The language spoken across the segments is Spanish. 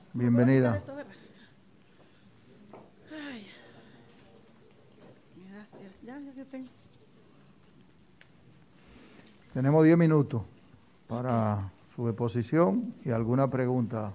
Bienvenida. Ay, gracias. Ya que tengo. Tenemos 10 minutos para su exposición y alguna pregunta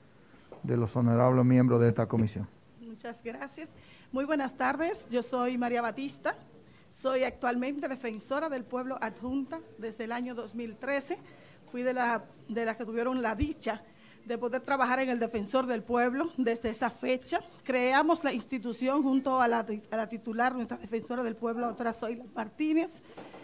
de los honorables miembros de esta comisión. Muchas gracias. Muy buenas tardes. Yo soy María Batista. Soy actualmente defensora del pueblo adjunta desde el año 2013. Fui de las que tuvieron la dicha de poder trabajar en el Defensor del Pueblo desde esa fecha. Creamos la institución junto a la titular, nuestra defensora del pueblo, otra Zoila Martínez.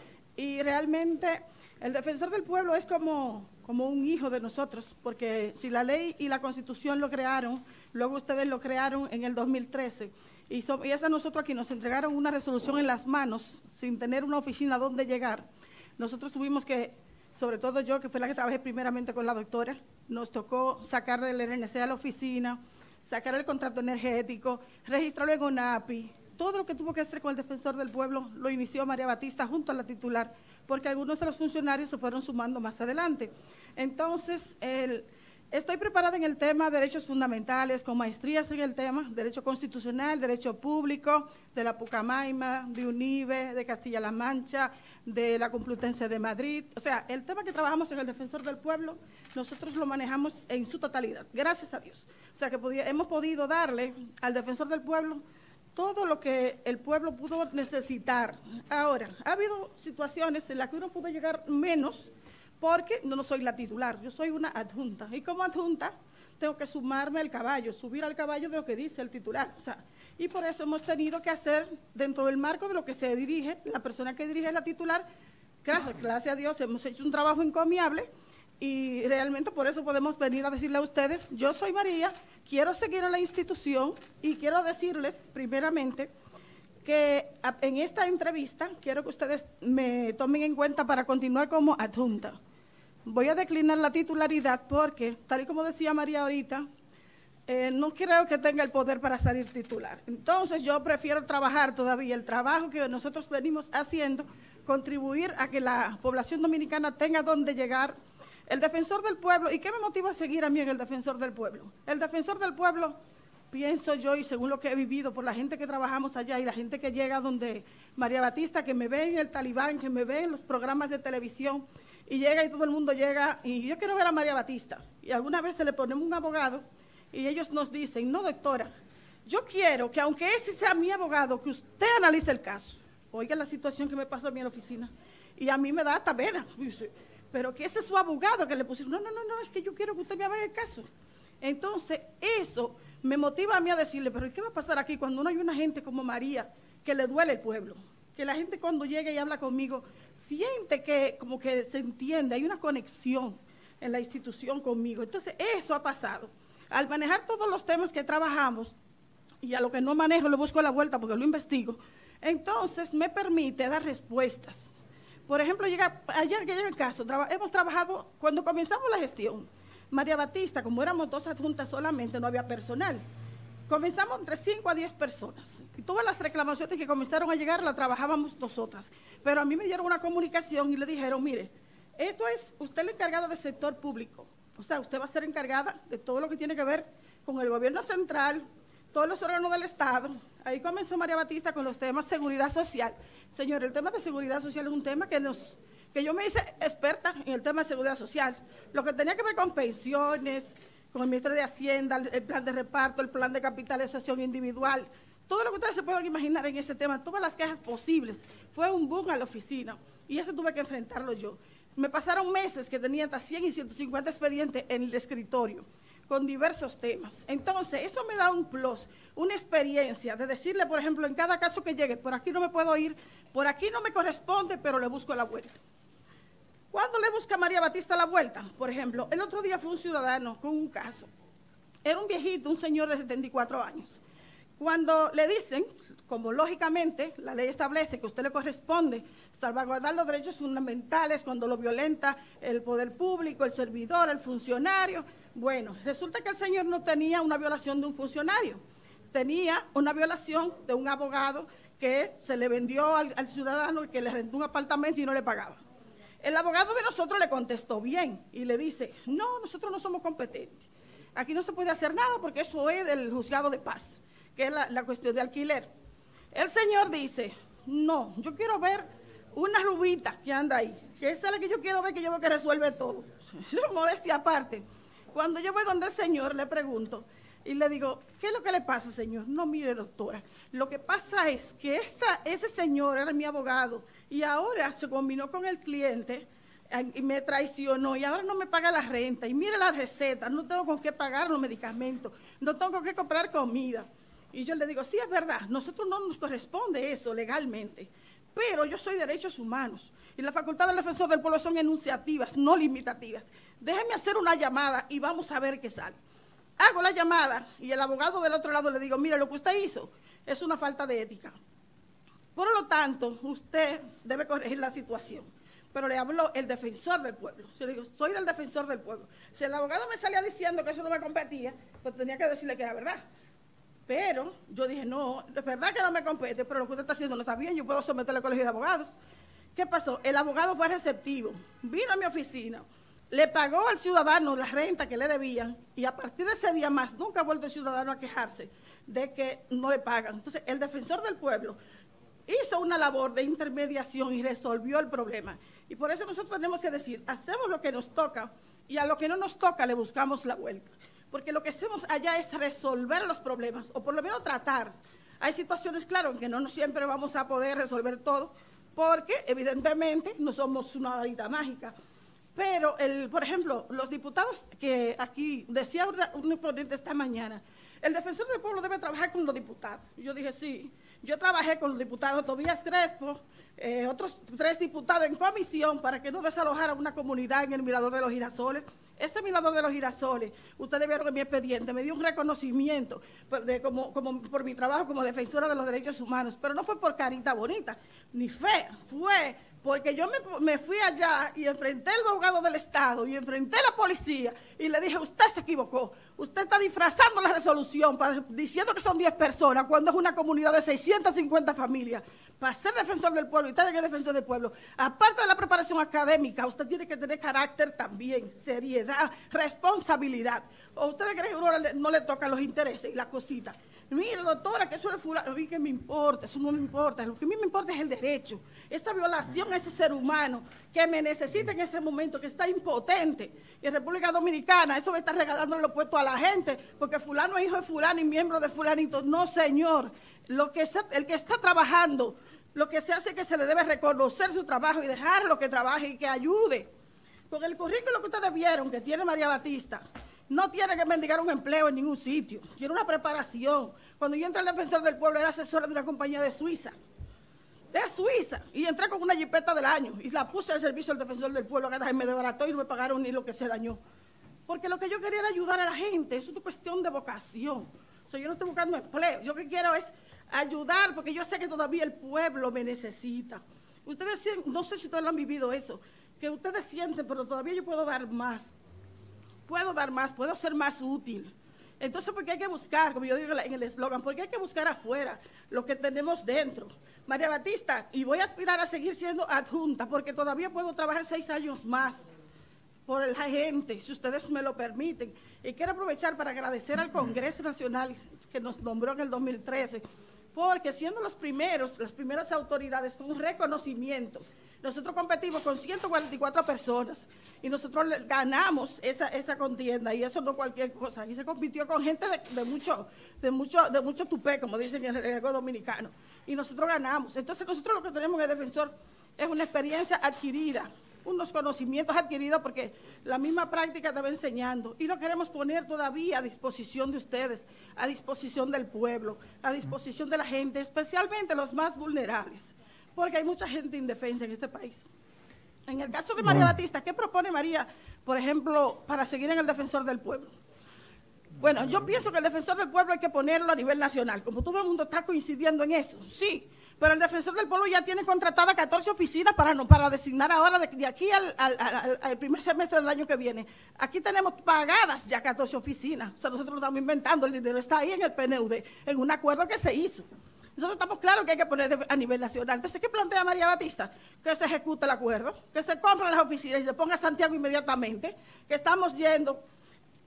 Y realmente el Defensor del Pueblo es como un hijo de nosotros, porque si la ley y la Constitución lo crearon, luego ustedes lo crearon en el 2013, y es a nosotros aquí nos entregaron una resolución en las manos, sin tener una oficina donde llegar. Nosotros tuvimos que, sobre todo yo, que fue la que trabajé primeramente con la doctora, nos tocó sacar del RNC a la oficina, sacar el contrato energético, registrarlo en ONAPI. Todo lo que tuvo que hacer con el Defensor del Pueblo lo inició María Batista junto a la titular, porque algunos de los funcionarios se fueron sumando más adelante. Entonces, estoy preparada en el tema de derechos fundamentales, con maestrías en el tema, derecho constitucional, derecho público, de la Pucamaima, de UNIBE, de Castilla-La Mancha, de la Complutense de Madrid. O sea, el tema que trabajamos en el Defensor del Pueblo, nosotros lo manejamos en su totalidad, gracias a Dios. O sea, que hemos podido darle al Defensor del Pueblo todo lo que el pueblo pudo necesitar. Ahora, ha habido situaciones en las que uno pudo llegar menos, porque no soy la titular, yo soy una adjunta, y como adjunta tengo que sumarme al caballo, subir al caballo de lo que dice el titular, o sea, y por eso hemos tenido que hacer, dentro del marco de lo que se dirige, la persona que dirige la titular, gracias a Dios hemos hecho un trabajo encomiable, y realmente por eso podemos venir a decirle a ustedes, yo soy María, quiero seguir en la institución, y quiero decirles, primeramente, que en esta entrevista quiero que ustedes me tomen en cuenta para continuar como adjunta. Voy a declinar la titularidad porque, tal y como decía María ahorita, no creo que tenga el poder para salir titular. Entonces yo prefiero trabajar todavía, el trabajo que nosotros venimos haciendo, contribuir a que la población dominicana tenga donde llegar. El Defensor del Pueblo, ¿y qué me motiva a seguir a mí en el Defensor del Pueblo? El Defensor del Pueblo, pienso yo, y según lo que he vivido por la gente que trabajamos allá y la gente que llega donde María Batista, que me ve en el Talibán, que me ve en los programas de televisión, y llega y todo el mundo llega, y yo quiero ver a María Batista, y alguna vez se le ponemos un abogado, y ellos nos dicen, no doctora, yo quiero que aunque ese sea mi abogado, que usted analice el caso. Oiga la situación que me pasó a mí en la oficina, y a mí me da hasta pena, pero que ese es su abogado que le pusieron, no, es que yo quiero que usted me haga el caso. Entonces, eso me motiva a mí a decirle, pero ¿qué va a pasar aquí cuando no hay una gente como María que le duele el pueblo? Que la gente cuando llega y habla conmigo siente que como que se entiende, hay una conexión en la institución conmigo. Entonces, eso ha pasado. Al manejar todos los temas que trabajamos, y a lo que no manejo le busco la vuelta porque lo investigo, entonces me permite dar respuestas. Por ejemplo, ayer que llega el caso, hemos trabajado, cuando comenzamos la gestión, María Batista, como éramos dos adjuntas solamente, no había personal. Comenzamos entre 5 a 10 personas. Y todas las reclamaciones que comenzaron a llegar las trabajábamos nosotras. Pero a mí me dieron una comunicación y le dijeron, mire, esto es usted la encargada del sector público. O sea, usted va a ser encargada de todo lo que tiene que ver con el gobierno central, todos los órganos del Estado. Ahí comenzó María Batista con los temas de seguridad social. Señor, el tema de seguridad social es un tema que yo me hice experta en el tema de seguridad social. Lo que tenía que ver con pensiones, con el Ministerio de Hacienda, el plan de reparto, el plan de capitalización individual, todo lo que ustedes se puedan imaginar en ese tema, todas las quejas posibles. Fue un boom a la oficina y eso tuve que enfrentarlo yo. Me pasaron meses que tenía hasta 100 y 150 expedientes en el escritorio, con diversos temas. Entonces, eso me da un plus, una experiencia de decirle, por ejemplo, en cada caso que llegue, por aquí no me puedo ir, por aquí no me corresponde, pero le busco la vuelta. ¿Cuándo le busca a María Batista la vuelta? Por ejemplo, el otro día fue un ciudadano con un caso. Era un viejito, un señor de 74 años. Cuando le dicen, como lógicamente la ley establece que a usted le corresponde salvaguardar los derechos fundamentales cuando lo violenta el poder público, el servidor, el funcionario, bueno, resulta que el señor no tenía una violación de un funcionario, tenía una violación de un abogado que se le vendió al ciudadano que le rentó un apartamento y no le pagaba. El abogado de nosotros le contestó bien y le dice, no, nosotros no somos competentes. aquí no se puede hacer nada porque eso es del juzgado de paz, que es la cuestión de alquiler. El señor dice, no, yo quiero ver una rubita que anda ahí, que esa es la que yo quiero ver, que yo veo que resuelve todo. Modestia aparte. Cuando yo voy donde el señor, le pregunto y le digo, ¿qué es lo que le pasa, señor? No, mire, doctora, lo que pasa es que ese señor era mi abogado y ahora se combinó con el cliente y me traicionó y ahora no me paga la renta y mire la receta, no tengo con qué pagar los medicamentos, no tengo con qué comprar comida. Y yo le digo, sí, es verdad, nosotros no nos corresponde eso legalmente, pero yo soy derechos humanos y la facultad del defensor del pueblo son enunciativas, no limitativas. Déjeme hacer una llamada y vamos a ver qué sale. Hago la llamada y el abogado del otro lado le digo, mire, lo que usted hizo es una falta de ética. Por lo tanto, usted debe corregir la situación. Pero le habló el defensor del pueblo. Yo le digo, soy del defensor del pueblo. Si el abogado me salía diciendo que eso no me competía, pues tenía que decirle que era verdad. Pero yo dije, no, es verdad que no me compete, pero lo que usted está haciendo no está bien, yo puedo someterle al colegio de abogados. ¿Qué pasó? El abogado fue receptivo, vino a mi oficina, le pagó al ciudadano la renta que le debían y a partir de ese día más nunca ha vuelto el ciudadano a quejarse de que no le pagan. Entonces, el defensor del pueblo hizo una labor de intermediación y resolvió el problema. Y por eso nosotros tenemos que decir, hacemos lo que nos toca y a lo que no nos toca le buscamos la vuelta. Porque lo que hacemos allá es resolver los problemas, o por lo menos tratar. Hay situaciones, claro, en que no siempre vamos a poder resolver todo, porque evidentemente no somos una varita mágica. Pero, por ejemplo, los diputados que aquí, decía un ponente esta mañana, el defensor del pueblo debe trabajar con los diputados. Y yo dije, sí, yo trabajé con los diputados Tobías Crespo, otros 3 diputados en comisión para que no desalojara una comunidad en el Mirador de los Girasoles. Ese Mirador de los Girasoles, ustedes vieron en mi expediente, me dio un reconocimiento por mi trabajo como defensora de los derechos humanos, pero no fue por carita bonita, ni fea, fue porque yo me fui allá y enfrenté al abogado del Estado y enfrenté a la policía y le dije, usted se equivocó, usted está disfrazando la resolución diciendo que son 10 personas cuando es una comunidad de 650 familias. Para ser defensor del pueblo, y usted es defensor del pueblo, aparte de la preparación académica, usted tiene que tener carácter también, seriedad, responsabilidad. ¿O ustedes creen que uno no le tocan los intereses y las cositas? Mire, doctora, que eso de fulano, a mí que me importa, eso no me importa. Lo que a mí me importa es el derecho, esa violación a ese ser humano que me necesita en ese momento, que está impotente. Y en República Dominicana, eso me está regalando los puestos a la gente, porque fulano es hijo de fulano y miembro de fulanito. No, señor, el que está trabajando, lo que se hace es que se le debe reconocer su trabajo y dejarlo que trabaje y que ayude. Porque el currículo que ustedes vieron, que tiene María Batista, no tiene que mendigar un empleo en ningún sitio, tiene una preparación. Cuando yo entré al defensor del pueblo era asesora de una compañía de Suiza, y entré con una jipeta del año y la puse al servicio del defensor del pueblo, que me desbarató y no me pagaron ni lo que se dañó. Porque lo que yo quería era ayudar a la gente, eso es una cuestión de vocación. O sea, yo no estoy buscando empleo, yo lo que quiero es ayudar, porque yo sé que todavía el pueblo me necesita. Ustedes sienten, no sé si ustedes lo han vivido eso, que ustedes sienten, pero todavía yo puedo dar más. Puedo ser más útil. Entonces, porque hay que buscar, como yo digo en el eslogan, porque hay que buscar afuera lo que tenemos dentro. María Batista, y voy a aspirar a seguir siendo adjunta, porque todavía puedo trabajar 6 años más por la gente, si ustedes me lo permiten. Y quiero aprovechar para agradecer al Congreso Nacional que nos nombró en el 2013, porque siendo las primeras autoridades con un reconocimiento, nosotros competimos con 144 personas y nosotros ganamos esa contienda, y eso no cualquier cosa. Y se compitió con gente de mucho tupé, como dicen en el lenguaje dominicano, y nosotros ganamos. Entonces nosotros lo que tenemos en el defensor es una experiencia adquirida, unos conocimientos adquiridos porque la misma práctica te va enseñando, y lo queremos poner todavía a disposición de ustedes, a disposición del pueblo, a disposición de la gente, especialmente los más vulnerables, porque hay mucha gente indefensa en este país. En el caso de María Batista, ¿qué propone María, por ejemplo, para seguir en el defensor del pueblo? Bueno, yo pienso que el defensor del pueblo hay que ponerlo a nivel nacional, como todo el mundo está coincidiendo en eso, sí, pero el defensor del pueblo ya tiene contratada 14 oficinas para designar ahora de aquí al primer semestre del año que viene. Aquí tenemos pagadas ya 14 oficinas, o sea, nosotros lo estamos inventando, el dinero está ahí en el PNUD, en un acuerdo que se hizo. Nosotros estamos claros que hay que poner a nivel nacional. Entonces, ¿qué plantea María Batista? Que se ejecute el acuerdo, que se compren las oficinas y se ponga a Santiago inmediatamente, que estamos yendo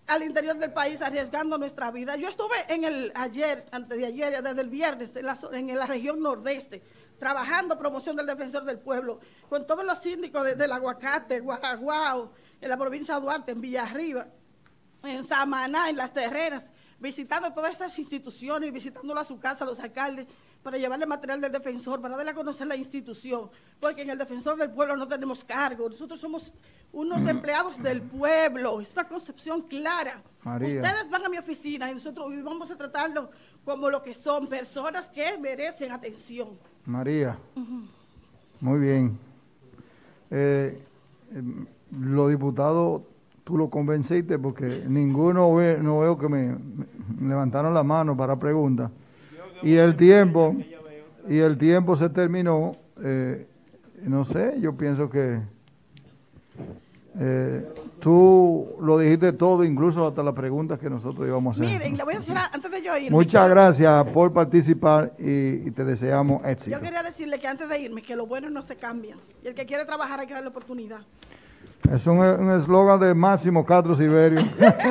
al interior del país arriesgando nuestra vida. Yo estuve antes de ayer, desde el viernes, en la región nordeste, trabajando promoción del defensor del pueblo, con todos los síndicos del Aguacate, Guaraguao, en la provincia de Duarte, en Villarriba, en Samaná, en Las Terrenas, visitando todas estas instituciones, visitándolo a su casa, a los alcaldes, para llevarle material del defensor, para darle a conocer la institución, porque en el defensor del pueblo no tenemos cargo, nosotros somos unos empleados del pueblo, es una concepción clara. María. Ustedes van a mi oficina y nosotros vamos a tratarlo como lo que son, personas que merecen atención. María, muy bien. Los diputados, tú lo convenciste porque ninguno no veo que me levantaron la mano para preguntas. Y el tiempo se terminó. No sé, yo pienso que tú lo dijiste todo, incluso hasta las preguntas que nosotros íbamos a hacer. Miren, le voy a decir antes de yo irme. Muchas gracias por participar y te deseamos éxito. Yo quería decirle que antes de irme, que los buenos no se cambian. Y el que quiere trabajar hay que darle oportunidad. Es un eslogan de Máximo Castro Siberio.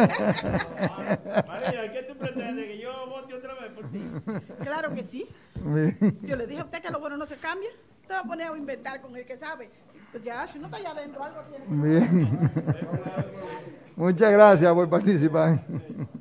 María, ¿qué tú pretendes? ¿Que yo vote otra vez por ti? Claro que sí. Yo le dije a usted que lo bueno no se cambia. Usted va a poner a inventar con el que sabe. Pues ya, si no está allá adentro, algo tiene que... Bien. Muchas gracias por participar.